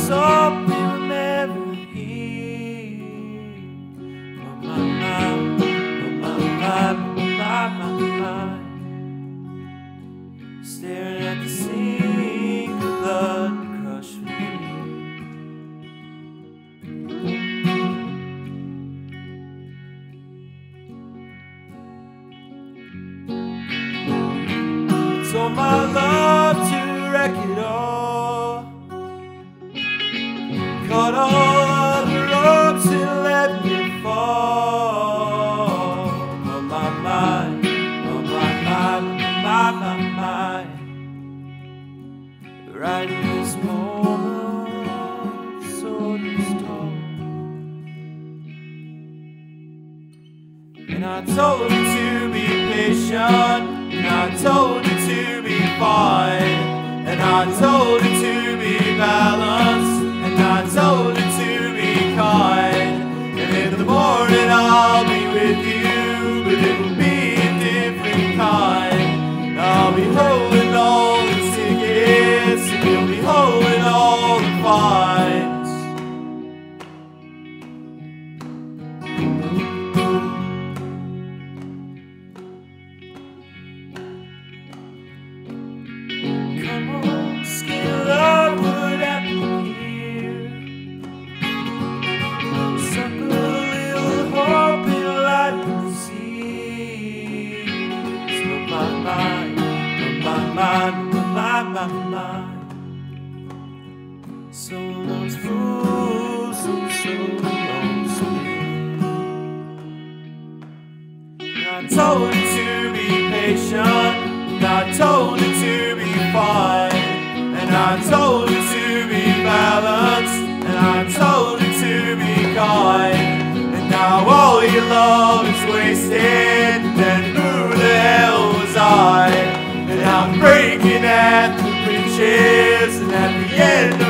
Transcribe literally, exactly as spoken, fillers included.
hope we will never hear. Oh my, my, oh my, my, my, my, my. Staring at the sink of blood crushed veneer. Told my love to wreck it all, cut all the ropes and let me fall. Oh my mind, oh my mind, my, my, my. Right in this moment, sword is tall. And I told her to be patient, and I told her to be fine, and I told her to be balanced, and I told her to be kind. And in the morning I'll be with you, but it will be a different kind. I'll be holding all the tickets, and you'll be holding all the fines. Come on, scale upward at me here. Suck a little hope and light the seas. Oh my mind, oh my mind, oh my, my, my. So lost fools and so lonesome. I told her to be patient, and I told her to be fine, and I told her to be balanced, and I told her to be kind. And now all your love is wasted, then who the hell was I? And I'm breaking at the bridges, and at the end